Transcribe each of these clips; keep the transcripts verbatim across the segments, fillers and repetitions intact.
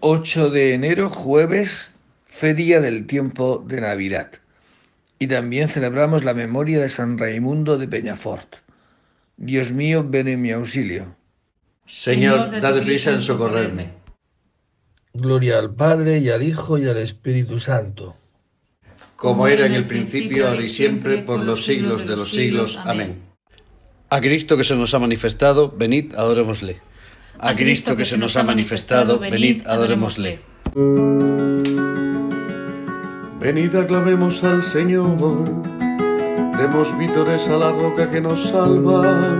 ocho de enero, jueves, feria del tiempo de Navidad. Y también celebramos la memoria de San Raimundo de Peñafort. Dios mío, ven en mi auxilio. Señor, date prisa en socorrerme. Gloria al Padre, y al Hijo, y al Espíritu Santo. Como era en el principio, ahora y siempre, por los siglos de los siglos. Amén. A Cristo que se nos ha manifestado, venid, adorémosle. A Cristo que se nos ha manifestado, venid, adorémosle. Venid, aclamemos al Señor, demos vítores a la roca que nos salva.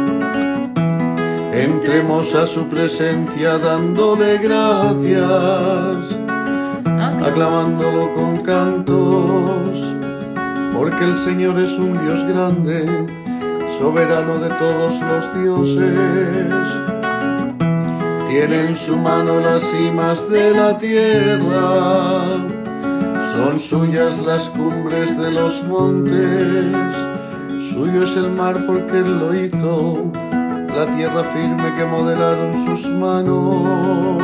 Entremos a su presencia dándole gracias, aclamándolo con cantos, porque el Señor es un Dios grande, soberano de todos los dioses. Tiene en su mano las cimas de la tierra, son suyas las cumbres de los montes, suyo es el mar porque Él lo hizo, la tierra firme que modelaron sus manos.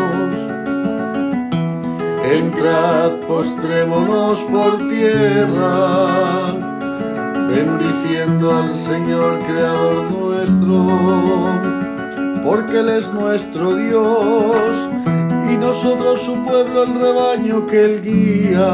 Entrad, postrémonos por tierra, bendiciendo al Señor Creador nuestro, porque Él es nuestro Dios, y nosotros su pueblo, el rebaño que Él guía.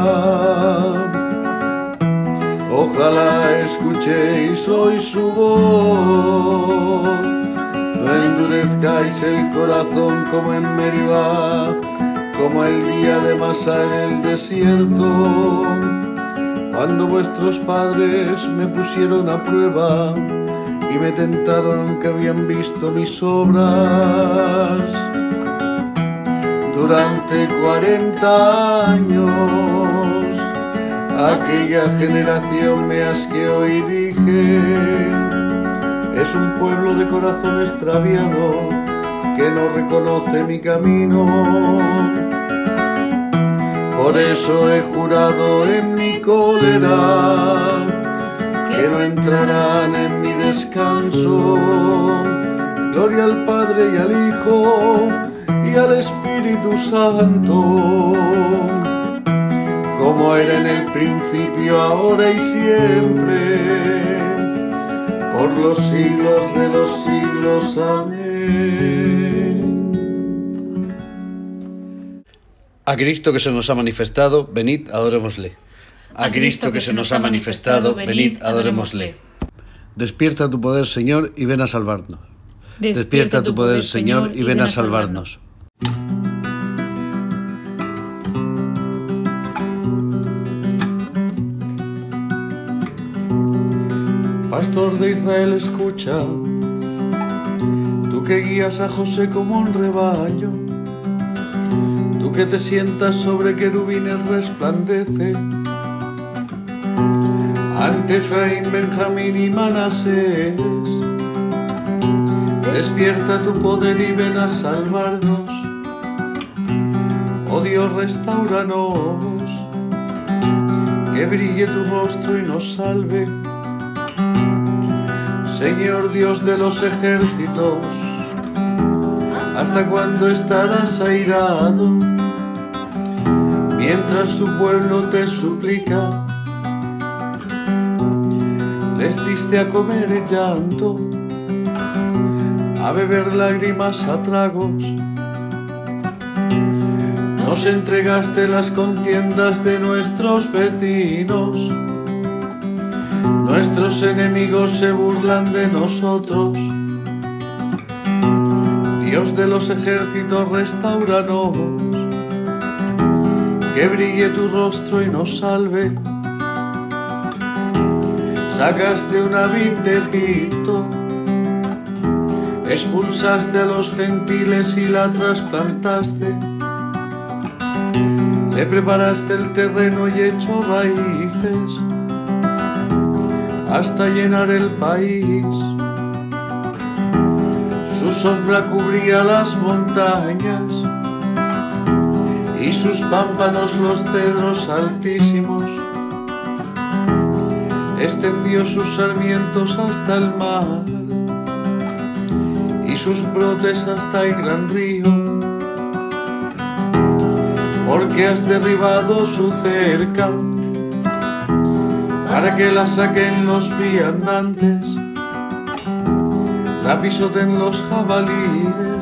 Ojalá escuchéis hoy su voz, no endurezcáis el corazón como en Meribá, como el día de Masá en el desierto, cuando vuestros padres me pusieron a prueba y me tentaron que habían visto mis obras. Durante cuarenta años aquella generación me asqueó y dije: es un pueblo de corazón extraviado que no reconoce mi camino. Por eso he jurado en mi cólera que no entrarán en mi descanso. Gloria al Padre y al Hijo y al Espíritu Santo, como era en el principio, ahora y siempre, por los siglos de los siglos. Amén. A Cristo que se nos ha manifestado, venid, adorémosle. A Cristo que se nos ha manifestado, venid, adorémosle. Despierta tu poder, Señor, y ven a salvarnos. Despierta tu poder, Señor, y ven a salvarnos. Pastor de Israel, escucha, tú que guías a José como un rebaño, tú que te sientas sobre querubines resplandece, ante Efraín, Benjamín y Manasés. Despierta tu poder y ven a salvarnos, oh Dios, restauranos, que brille tu rostro y nos salve. Señor Dios de los ejércitos, ¿hasta cuándo estarás airado? Mientras tu pueblo te suplica, les diste a comer el llanto, a beber lágrimas a tragos. Nos entregaste las contiendas de nuestros vecinos, nuestros enemigos se burlan de nosotros. Dios de los ejércitos, restauranos, que brille tu rostro y nos salve. Sacaste una vid de Egipto, expulsaste a los gentiles y la trasplantaste. Le preparaste el terreno y echó raíces hasta llenar el país. Su sombra cubría las montañas y sus pámpanos los cedros altísimos. Extendió sus sarmientos hasta el mar y sus brotes hasta el gran río. porque has derribado su cerca, para que la saquen los viandantes, la pisoten los jabalíes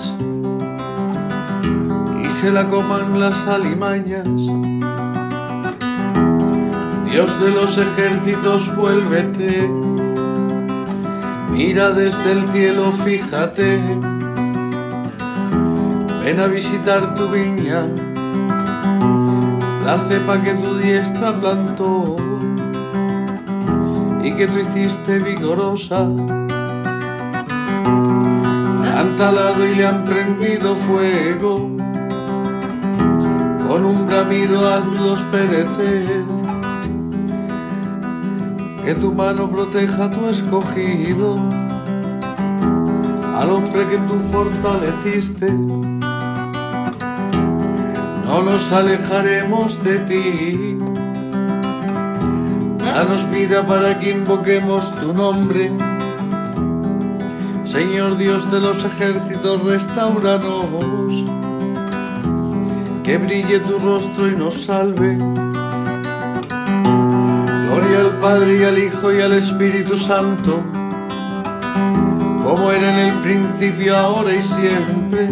y se la coman las alimañas. Dios de los ejércitos, vuélvete, mira desde el cielo, fíjate, ven a visitar tu viña, la cepa que tu diestra plantó y que tú hiciste vigorosa. La han talado y le han prendido fuego, con un bramido hazlos perecer. Que tu mano proteja a tu escogido, al hombre que tú fortaleciste. No nos alejaremos de ti, danos vida para que invoquemos tu nombre. Señor Dios de los ejércitos, restauranos, que brille tu rostro y nos salve. Gloria al Padre y al Hijo y al Espíritu Santo, como era en el principio, ahora y siempre,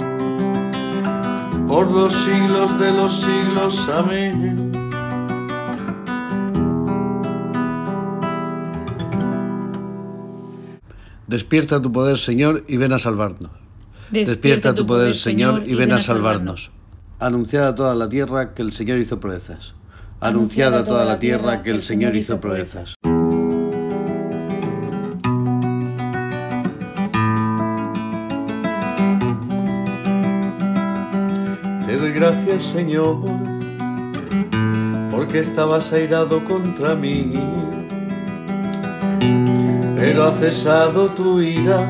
por los siglos de los siglos. Amén. Despierta tu poder, Señor, y ven a salvarnos. Despierta tu poder, Señor, y ven a salvarnos. Anunciad a toda la tierra que el Señor hizo proezas. Anunciad a toda la tierra que el Señor hizo proezas. Te doy gracias, Señor, porque estabas airado contra mí, pero ha cesado tu ira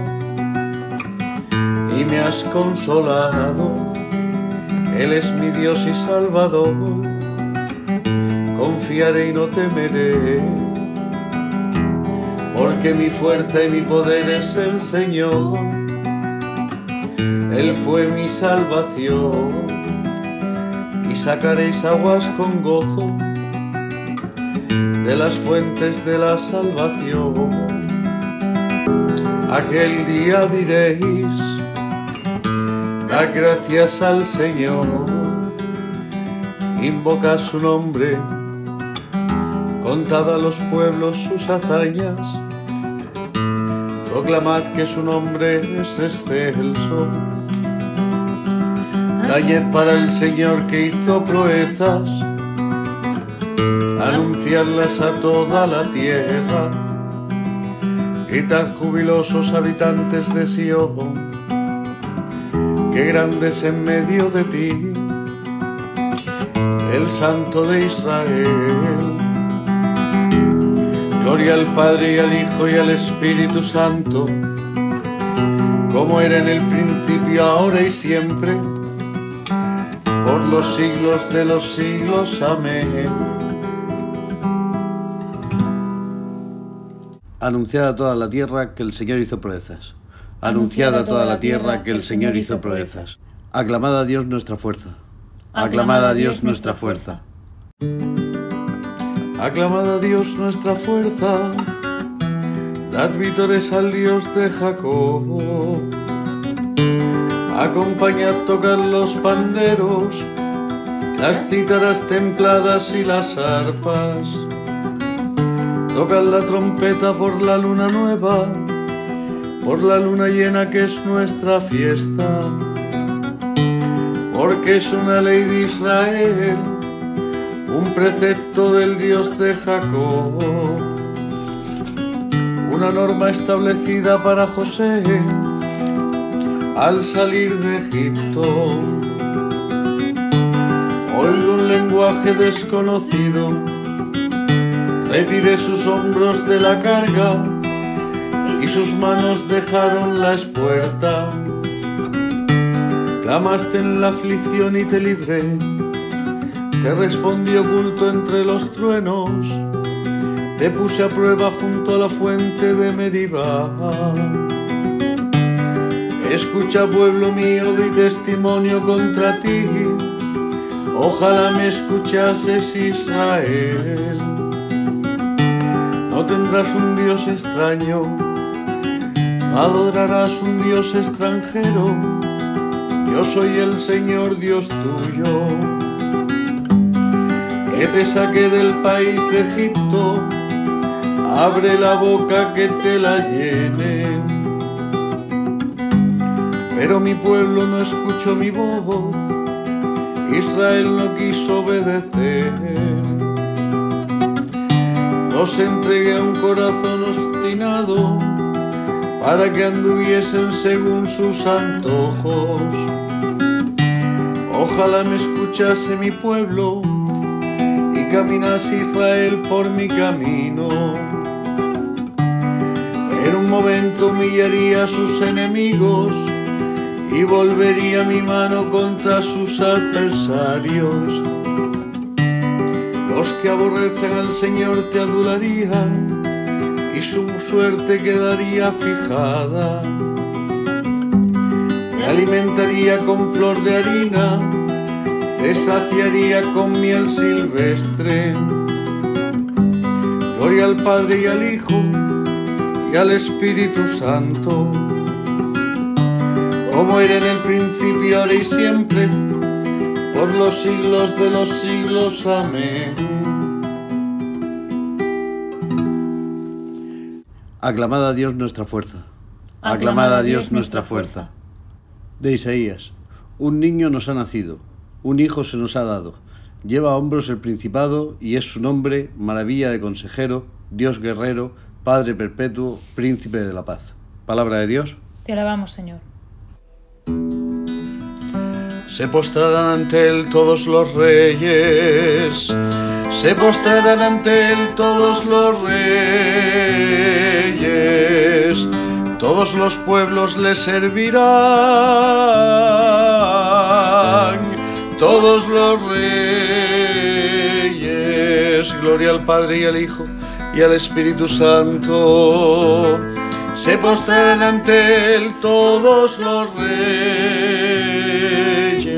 y me has consolado. Él es mi Dios y Salvador, confiaré y no temeré, porque mi fuerza y mi poder es el Señor. Él fue mi salvación, y sacaréis aguas con gozo de las fuentes de la salvación. Aquel día diréis: da gracias al Señor, invoca su nombre, contad a los pueblos sus hazañas, proclamad que su nombre es excelso. Tañed para el Señor que hizo proezas, anunciadlas a toda la tierra. Gritad jubilosos habitantes de Sion, que grande es en medio de ti el Santo de Israel. Gloria al Padre y al Hijo y al Espíritu Santo, como era en el principio, ahora y siempre, por los siglos de los siglos. Amén. Anunciad a toda la tierra que el Señor hizo proezas. Anunciad a toda la tierra que el Señor hizo proezas. Aclamad a Dios nuestra fuerza. Aclamad a Dios nuestra fuerza. Aclamad a Dios nuestra fuerza, dad vítores al Dios de Jacob. Acompañad, tocad los panderos, las cítaras templadas y las arpas. Tocad la trompeta por la luna nueva, por la luna llena que es nuestra fiesta. Porque es una ley de Israel, un precepto del Dios de Jacob, una norma establecida para José al salir de Egipto. Oigo un lenguaje desconocido, retiré sus hombros de la carga y sus manos dejaron la espuerta. Clamaste en la aflicción y te libré, te respondí oculto entre los truenos, te puse a prueba junto a la fuente de Meribá. Escucha, pueblo mío, di testimonio contra ti, Ojalá me escuchases, Israel. No tendrás un Dios extraño, no adorarás un Dios extranjero. Yo soy el Señor Dios tuyo, que te saqué del país de Egipto. Abre la boca que te la llene. Pero mi pueblo no escuchó mi voz, Israel no quiso obedecer. Los entregué a un corazón obstinado, para que anduviesen según sus antojos. Ojalá me escuchase mi pueblo, y caminase Israel por mi camino. En un momento humillaría a sus enemigos, y volvería mi mano contra sus adversarios. Los que aborrecen al Señor te adularían, y su suerte quedaría fijada. Te alimentaría con flor de harina, te saciaría con miel silvestre. Gloria al Padre y al Hijo y al Espíritu Santo, como era en el principio, ahora y siempre, por los siglos de los siglos. Amén. Aclamad a Dios nuestra fuerza. Aclamad a Dios nuestra fuerza. De Isaías. Un niño nos ha nacido, un hijo se nos ha dado. Lleva a hombros el principado, y es su nombre maravilla de consejero, Dios guerrero, Padre perpetuo, príncipe de la paz. Palabra de Dios. Te alabamos, Señor. Se postrarán ante él todos los reyes, se postrarán ante él todos los reyes, todos los pueblos le servirán, todos los reyes. Gloria al Padre y al Hijo y al Espíritu Santo. Se postrarán ante él todos los reyes.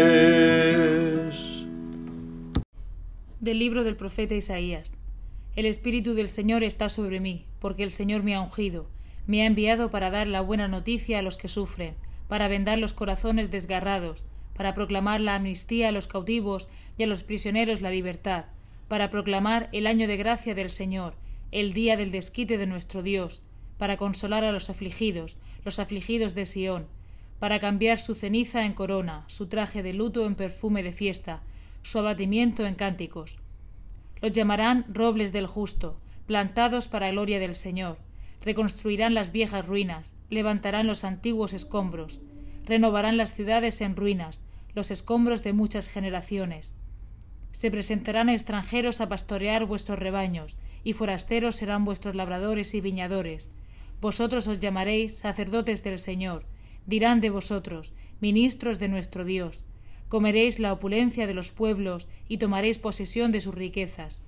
Del libro del profeta Isaías. El Espíritu del Señor está sobre mí, porque el Señor me ha ungido. Me ha enviado para dar la buena noticia a los que sufren, para vendar los corazones desgarrados, para proclamar la amnistía a los cautivos y a los prisioneros la libertad, para proclamar el año de gracia del Señor, el día del desquite de nuestro Dios, para consolar a los afligidos, los afligidos de Sión, para cambiar su ceniza en corona, su traje de luto en perfume de fiesta, su abatimiento en cánticos. Los llamarán robles del justo, plantados para gloria del Señor. Reconstruirán las viejas ruinas, levantarán los antiguos escombros, renovarán las ciudades en ruinas, los escombros de muchas generaciones. Se presentarán extranjeros a pastorear vuestros rebaños, y forasteros serán vuestros labradores y viñadores. Vosotros os llamaréis sacerdotes del Señor, dirán de vosotros, ministros de nuestro Dios. Comeréis la opulencia de los pueblos y tomaréis posesión de sus riquezas.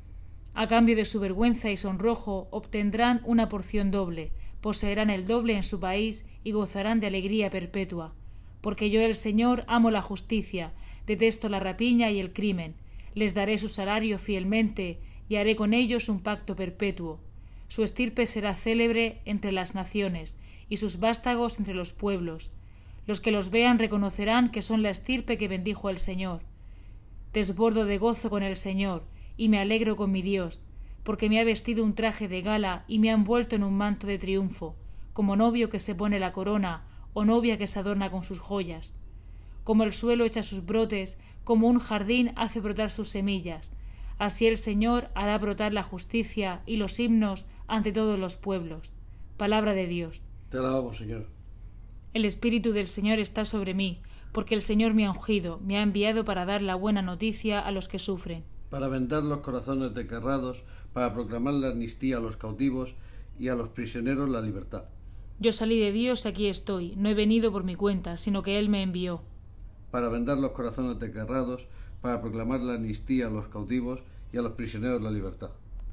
A cambio de su vergüenza y sonrojo obtendrán una porción doble, poseerán el doble en su país y gozarán de alegría perpetua. Porque yo, el Señor, amo la justicia, detesto la rapiña y el crimen. Les daré su salario fielmente y haré con ellos un pacto perpetuo. Su estirpe será célebre entre las naciones, y sus vástagos entre los pueblos. Los que los vean reconocerán que son la estirpe que bendijo el Señor. Desbordo de gozo con el Señor, y me alegro con mi Dios, porque me ha vestido un traje de gala y me ha envuelto en un manto de triunfo, como novio que se pone la corona, o novia que se adorna con sus joyas. Como el suelo echa sus brotes, como un jardín hace brotar sus semillas, así el Señor hará brotar la justicia y los himnos ante todos los pueblos. Palabra de Dios. Te alabamos, Señor. El Espíritu del Señor está sobre mí, porque el Señor me ha ungido, me ha enviado para dar la buena noticia a los que sufren. Para vendar los corazones desgarrados, para proclamar la amnistía a los cautivos y a los prisioneros la libertad. Yo salí de Dios y aquí estoy, no he venido por mi cuenta, sino que Él me envió. Para vendar los corazones desgarrados, para proclamar la amnistía a los cautivos y a los prisioneros la libertad.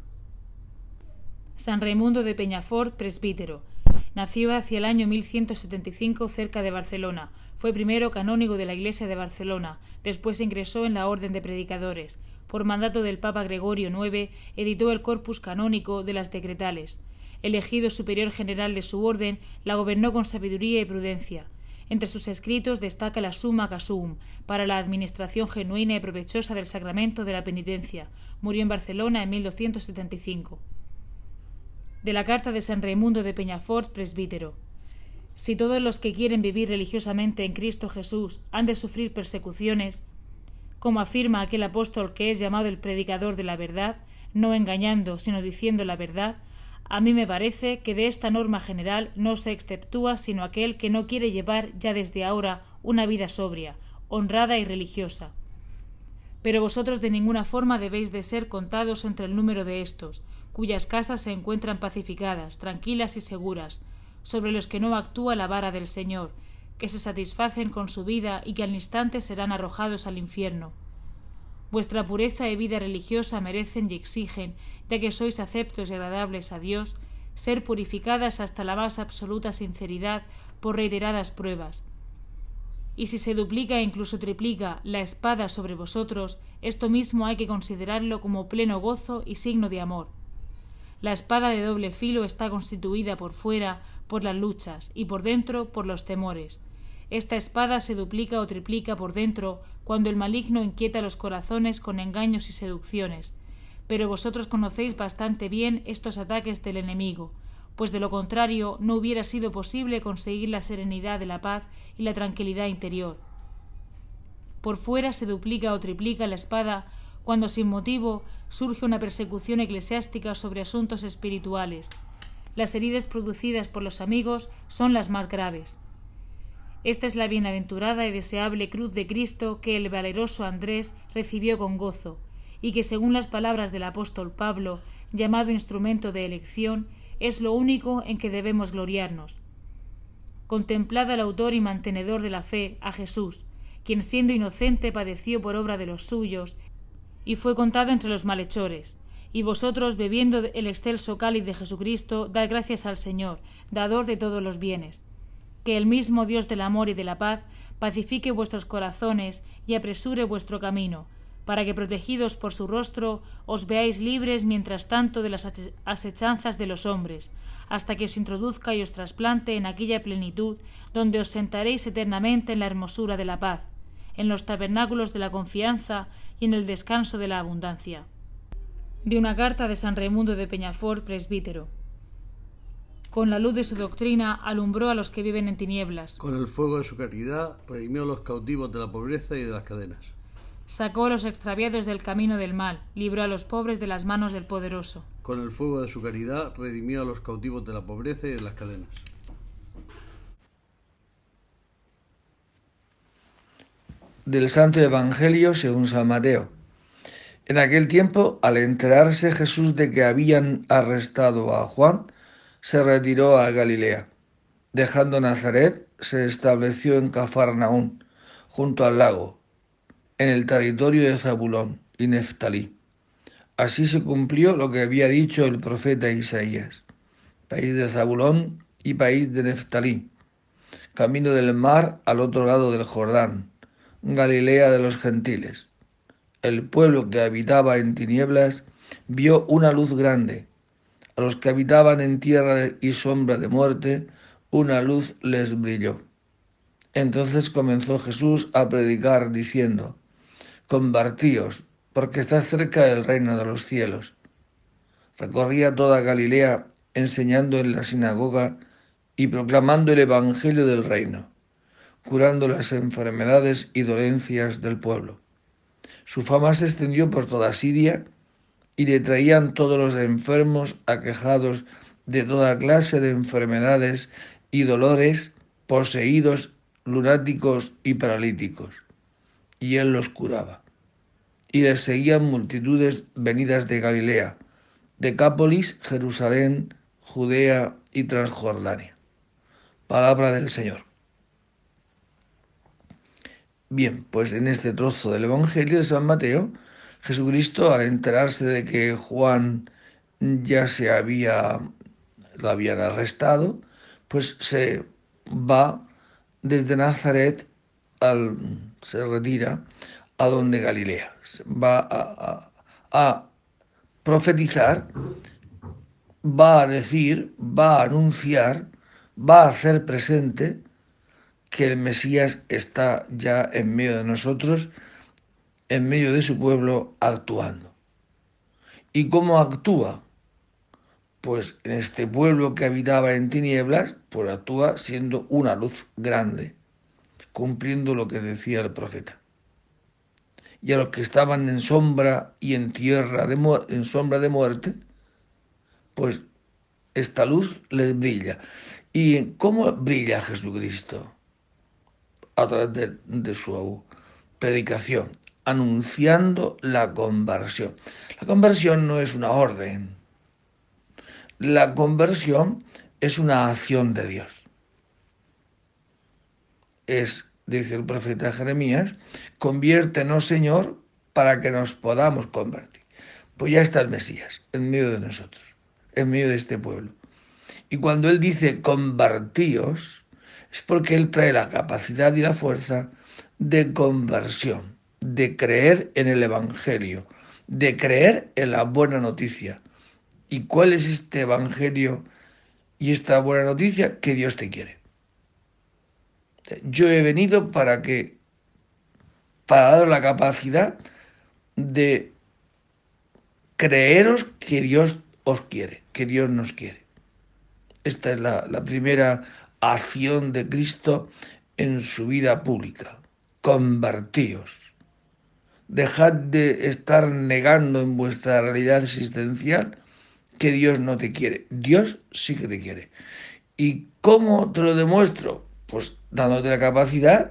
San Raimundo de Peñafort, presbítero. Nació hacia el año mil ciento setenta y cinco cerca de Barcelona, Fue primero canónigo de la Iglesia de Barcelona, después ingresó en la Orden de Predicadores. Por mandato del Papa Gregorio noveno, editó el Corpus Canónico de las Decretales. Elegido superior general de su orden, la gobernó con sabiduría y prudencia. Entre sus escritos destaca la Summa Casuum, para la administración genuina y provechosa del sacramento de la penitencia. Murió en Barcelona en mil doscientos setenta y cinco. De la carta de San Raimundo de Peñafort, presbítero. Si todos los que quieren vivir religiosamente en Cristo Jesús han de sufrir persecuciones, como afirma aquel apóstol que es llamado el predicador de la verdad, no engañando, sino diciendo la verdad, a mí me parece que de esta norma general no se exceptúa sino aquel que no quiere llevar ya desde ahora una vida sobria, honrada y religiosa. Pero vosotros de ninguna forma debéis de ser contados entre el número de estos, cuyas casas se encuentran pacificadas, tranquilas y seguras, sobre los que no actúa la vara del Señor, que se satisfacen con su vida y que al instante serán arrojados al infierno. Vuestra pureza y vida religiosa merecen y exigen, ya que sois aceptos y agradables a Dios, ser purificadas hasta la más absoluta sinceridad por reiteradas pruebas. Y si se duplica e incluso triplica la espada sobre vosotros, esto mismo hay que considerarlo como pleno gozo y signo de amor. La espada de doble filo está constituida por fuera por las luchas y por dentro por los temores. Esta espada se duplica o triplica por dentro cuando el maligno inquieta los corazones con engaños y seducciones. Pero vosotros conocéis bastante bien estos ataques del enemigo, pues de lo contrario no hubiera sido posible conseguir la serenidad de la paz y la tranquilidad interior. Por fuera se duplica o triplica la espada cuando sin motivo surge una persecución eclesiástica sobre asuntos espirituales. Las heridas producidas por los amigos son las más graves. Esta es la bienaventurada y deseable cruz de Cristo que el valeroso Andrés recibió con gozo, y que según las palabras del apóstol Pablo, llamado instrumento de elección, es lo único en que debemos gloriarnos. Contemplad al autor y mantenedor de la fe, a Jesús, quien siendo inocente padeció por obra de los suyos, y fue contado entre los malhechores. Y vosotros, bebiendo el excelso cáliz de Jesucristo, dad gracias al Señor, dador de todos los bienes. Que el mismo Dios del amor y de la paz pacifique vuestros corazones y apresure vuestro camino, para que, protegidos por su rostro, os veáis libres mientras tanto de las asechanzas de los hombres, hasta que os introduzca y os trasplante en aquella plenitud donde os sentaréis eternamente en la hermosura de la paz, en los tabernáculos de la confianza y en el descanso de la abundancia. De una carta de San Raimundo de Peñafort, presbítero. Con la luz de su doctrina alumbró a los que viven en tinieblas. Con el fuego de su caridad redimió a los cautivos de la pobreza y de las cadenas. Sacó a los extraviados del camino del mal, libró a los pobres de las manos del poderoso. Con el fuego de su caridad redimió a los cautivos de la pobreza y de las cadenas. Del Santo Evangelio según San Mateo. En aquel tiempo, al enterarse Jesús de que habían arrestado a Juan, se retiró a Galilea. Dejando Nazaret, se estableció en Cafarnaún, junto al lago, en el territorio de Zabulón y Neftalí. Así se cumplió lo que había dicho el profeta Isaías: país de Zabulón y país de Neftalí, camino del mar al otro lado del Jordán, Galilea de los gentiles. El pueblo que habitaba en tinieblas vio una luz grande. A los que habitaban en tierra y sombra de muerte, una luz les brilló. Entonces comenzó Jesús a predicar diciendo: Convertíos, porque está cerca el reino de los cielos. Recorría toda Galilea, enseñando en la sinagoga y proclamando el evangelio del reino, curando las enfermedades y dolencias del pueblo. Su fama se extendió por toda Siria, y le traían todos los enfermos aquejados de toda clase de enfermedades y dolores, poseídos, lunáticos y paralíticos, y él los curaba. Y les seguían multitudes venidas de Galilea, Decápolis, Jerusalén, Judea y Transjordania. Palabra del Señor. Bien, pues en este trozo del Evangelio de San Mateo, Jesucristo, al enterarse de que Juan ya se había, lo habían arrestado, pues se va desde Nazaret al, se retira a donde Galilea. Va a, a, a profetizar, va a decir, va a anunciar, va a hacer presente que el Mesías está ya en medio de nosotros, en medio de su pueblo, actuando. ¿Y cómo actúa? Pues en este pueblo que habitaba en tinieblas, pues actúa siendo una luz grande, cumpliendo lo que decía el profeta. Y a los que estaban en sombra y en tierra de mu- en sombra de muerte, pues esta luz les brilla. ¿Y cómo brilla Jesucristo? A través de, de su predicación, anunciando la conversión. La conversión no es una orden. La conversión es una acción de Dios. Es, dice el profeta Jeremías, conviértenos, Señor, para que nos podamos convertir. Pues ya está el Mesías en medio de nosotros, en medio de este pueblo. Y cuando Él dice convertíos, es porque Él trae la capacidad y la fuerza de conversión, de creer en el Evangelio, de creer en la buena noticia. ¿Y cuál es este Evangelio y esta buena noticia? Que Dios te quiere. Yo he venido para que, para dar la capacidad de creeros que Dios os quiere, que Dios nos quiere. Esta es la, la primera acción de Cristo en su vida pública. Convertíos. Dejad de estar negando en vuestra realidad existencial que Dios no te quiere. Dios sí que te quiere. ¿Y cómo te lo demuestro? Pues dándote la capacidad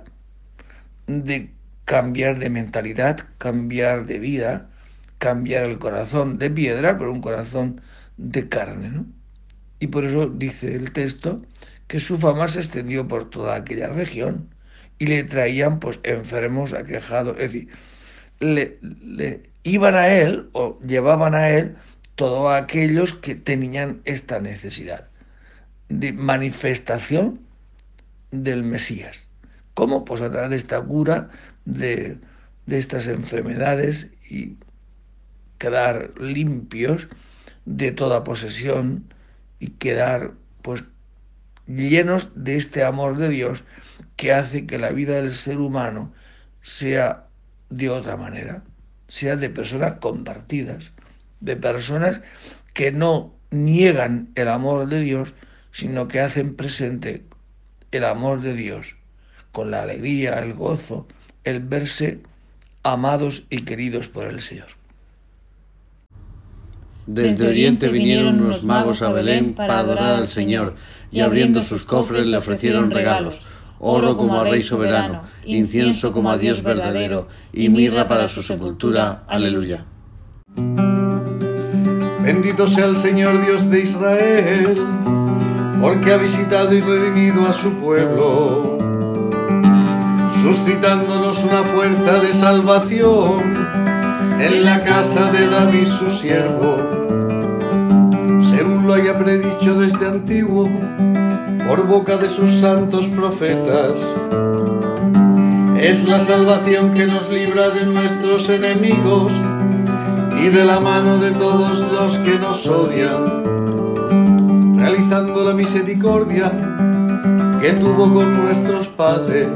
de cambiar de mentalidad, cambiar de vida, cambiar el corazón de piedra por un corazón de carne, ¿no? Y por eso dice el texto que su fama se extendió por toda aquella región y le traían pues enfermos, aquejados, es decir, le, le iban a él o llevaban a él todos aquellos que tenían esta necesidad de manifestación del Mesías. ¿Cómo? Pues a través de esta cura de, de estas enfermedades y quedar limpios de toda posesión y quedar pues llenos de este amor de Dios que hace que la vida del ser humano sea de otra manera, sea de personas compartidas, de personas que no niegan el amor de Dios, sino que hacen presente el amor de Dios con la alegría, el gozo, el verse amados y queridos por el Señor. Desde Oriente vinieron unos magos a Belén para adorar al Señor, y abriendo sus cofres le ofrecieron regalos, oro como a Rey soberano, incienso como a Dios verdadero, y mirra para su sepultura. Aleluya. Bendito sea el Señor Dios de Israel, porque ha visitado y redimido a su pueblo, suscitándonos una fuerza de salvación en la casa de David su siervo, según lo haya predicho desde antiguo por boca de sus santos profetas. Es la salvación que nos libra de nuestros enemigos y de la mano de todos los que nos odian, realizando la misericordia que tuvo con nuestros padres,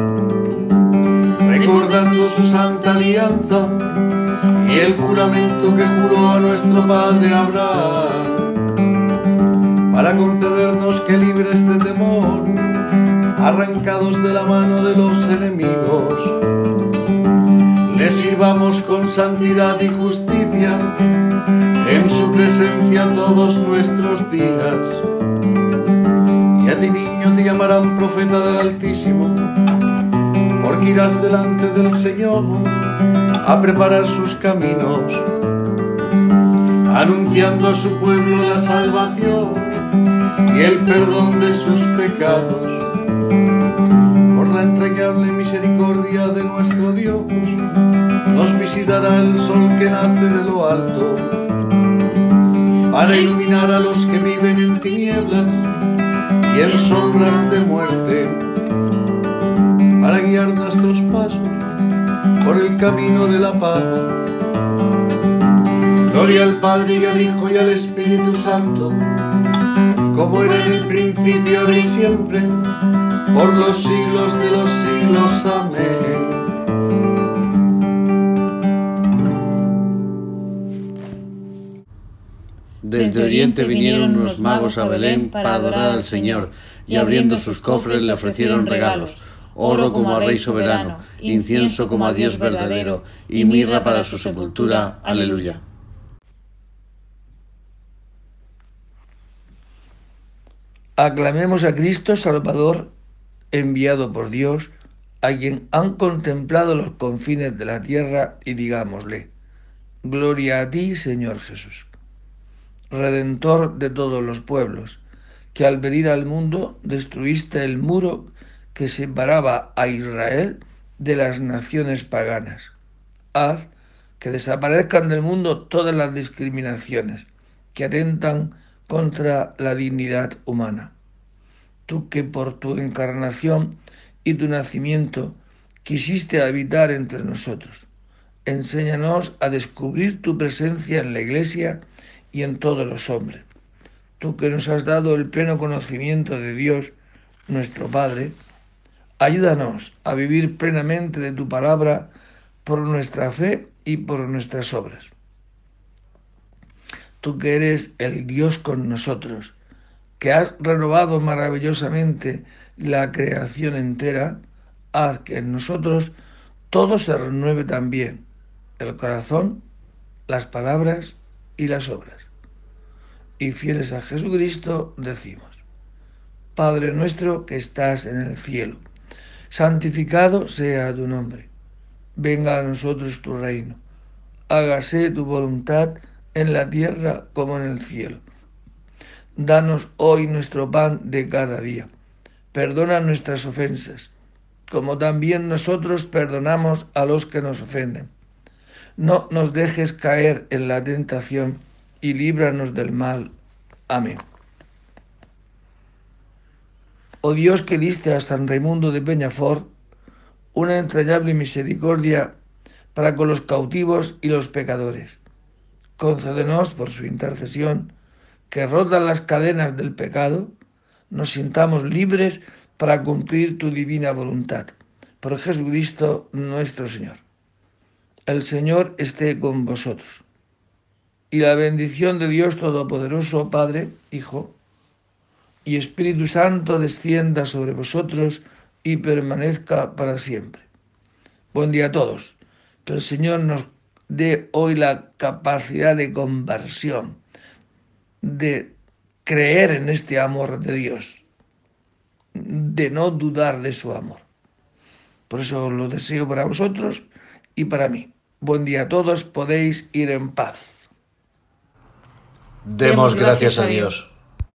recordando su santa alianza y el juramento que juró a nuestro padre Abraham, para concedernos que libres de temor, arrancados de la mano de los enemigos, le sirvamos con santidad y justicia en su presencia todos nuestros días. Y a ti, niño, te llamarán profeta del Altísimo, porque irás delante del Señor a preparar sus caminos, anunciando a su pueblo la salvación y el perdón de sus pecados. Por la entrañable misericordia de nuestro Dios, nos visitará el sol que nace de lo alto, para iluminar a los que viven en tinieblas y en sombras de muerte, para guiar nuestros pasos por el camino de la paz. Gloria al Padre y al Hijo y al Espíritu Santo, como era en el principio, ahora y siempre, por los siglos de los siglos. Amén. Desde Oriente vinieron unos magos a Belén para adorar al Señor, y abriendo sus cofres le ofrecieron regalos: oro como a Rey soberano, incienso como a Dios verdadero, y mirra para su sepultura. Aleluya. Aclamemos a Cristo Salvador, enviado por Dios, a quien han contemplado los confines de la tierra, y digámosle: Gloria a ti, Señor Jesús. Redentor de todos los pueblos, que al venir al mundo destruiste el muro que separaba a Israel de las naciones paganas. Haz que desaparezcan del mundo todas las discriminaciones que atentan contra la dignidad humana. Tú que por tu encarnación y tu nacimiento quisiste habitar entre nosotros, enséñanos a descubrir tu presencia en la Iglesia y en todos los hombres. Tú que nos has dado el pleno conocimiento de Dios, nuestro Padre, ayúdanos a vivir plenamente de tu palabra por nuestra fe y por nuestras obras. Tú que eres el Dios con nosotros, que has renovado maravillosamente la creación entera, haz que en nosotros todo se renueve también, el corazón, las palabras y las obras. Y fieles a Jesucristo decimos: Padre nuestro que estás en el cielo, santificado sea tu nombre. Venga a nosotros tu reino. Hágase tu voluntad en la tierra como en el cielo. Danos hoy nuestro pan de cada día. Perdona nuestras ofensas, como también nosotros perdonamos a los que nos ofenden. No nos dejes caer en la tentación y líbranos del mal. Amén. Oh Dios, que diste a San Raimundo de Peñafort una entrañable misericordia para con los cautivos y los pecadores, concédenos por su intercesión que, rotas las cadenas del pecado, nos sintamos libres para cumplir tu divina voluntad. Por Jesucristo nuestro Señor. El Señor esté con vosotros. Y la bendición de Dios Todopoderoso, Padre, Hijo y Espíritu Santo descienda sobre vosotros y permanezca para siempre. Buen día a todos. Que el Señor nos dé hoy la capacidad de conversión, de creer en este amor de Dios, de no dudar de su amor. Por eso lo deseo para vosotros y para mí. Buen día a todos, podéis ir en paz. Demos gracias a Dios.